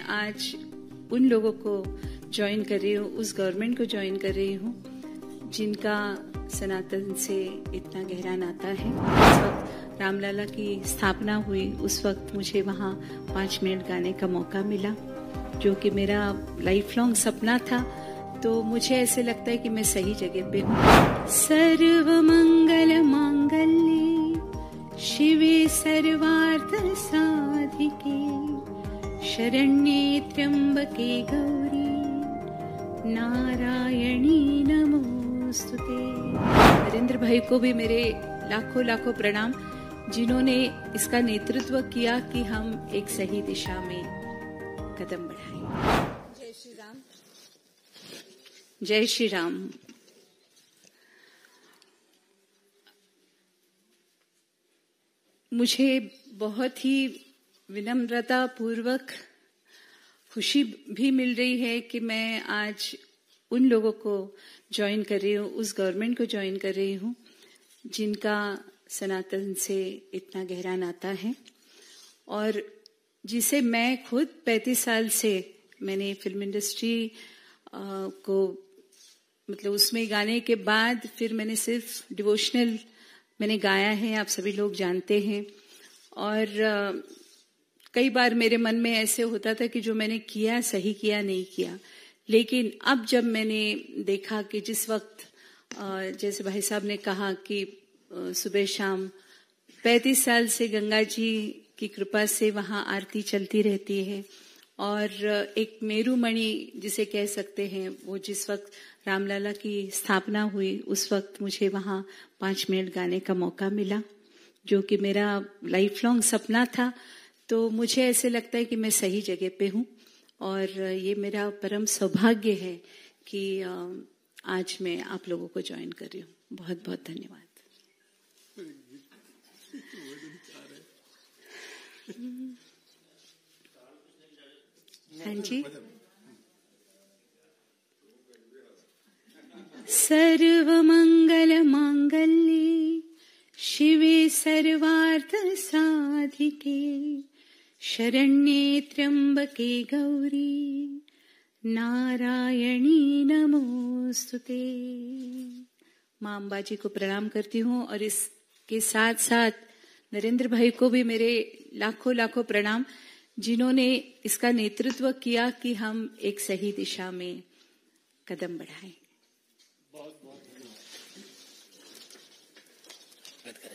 आज उन लोगों को ज्वाइन कर रही हूँ, उस गवर्नमेंट को ज्वाइन कर रही हूँ जिनका सनातन से इतना गहरा नाता है। उस वक्त रामलला की स्थापना हुई, उस वक्त मुझे वहाँ 5 मिनट गाने का मौका मिला, जो कि मेरा लाइफ लॉन्ग सपना था। तो मुझे ऐसे लगता है कि मैं सही जगह पे हूँ। सर्व मंगल मांगल्ये शिवे सर्वार्थ साधिके शरण्ये त्र्यंबके गौरी नारायणी नमोस्तुते। नरेंद्र भाई को भी मेरे लाखों लाखों प्रणाम, जिन्होंने इसका नेतृत्व किया कि हम एक सही दिशा में कदम बढ़ाएं। जय श्री राम। जय श्री राम। मुझे बहुत ही विनम्रता पूर्वक खुशी भी मिल रही है कि मैं आज उन लोगों को ज्वाइन कर रही हूँ, उस गवर्नमेंट को ज्वाइन कर रही हूँ जिनका सनातन से इतना गहरा नाता है, और जिसे मैं खुद 35 साल से मैंने फिल्म इंडस्ट्री को मतलब उसमें गाने के बाद फिर मैंने सिर्फ डिवोशनल मैंने गाया है, आप सभी लोग जानते हैं। और कई बार मेरे मन में ऐसे होता था कि जो मैंने किया सही किया नहीं किया, लेकिन अब जब मैंने देखा कि जिस वक्त जैसे भाई साहब ने कहा कि सुबह शाम 35 साल से गंगा जी की कृपा से वहाँ आरती चलती रहती है, और एक मेरुमणि जिसे कह सकते हैं, वो जिस वक्त रामलला की स्थापना हुई उस वक्त मुझे वहाँ 5 मिनट गाने का मौका मिला, जो कि मेरा लाइफ लॉन्ग सपना था। तो मुझे ऐसे लगता है कि मैं सही जगह पे हूँ, और ये मेरा परम सौभाग्य है कि आज मैं आप लोगों को ज्वाइन कर रही हूँ। बहुत बहुत धन्यवाद। हाँ जी। सर्व मंगल मांगल्ये शिवे सर्वार्थ साधिके शरण्ये त्र्यंबके गौरी नारायणी नमोस्तुते। मां अंबा जी को प्रणाम करती हूँ, और इसके साथ साथ नरेंद्र भाई को भी मेरे लाखों लाखों प्रणाम, जिन्होंने इसका नेतृत्व किया कि हम एक सही दिशा में कदम बढ़ाएं। बहुत बहुत धन्यवाद।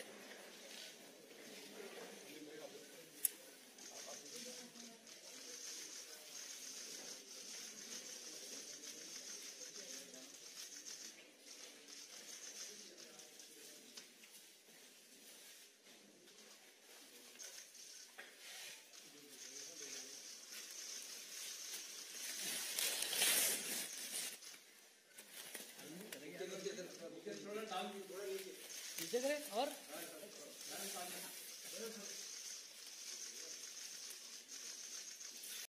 और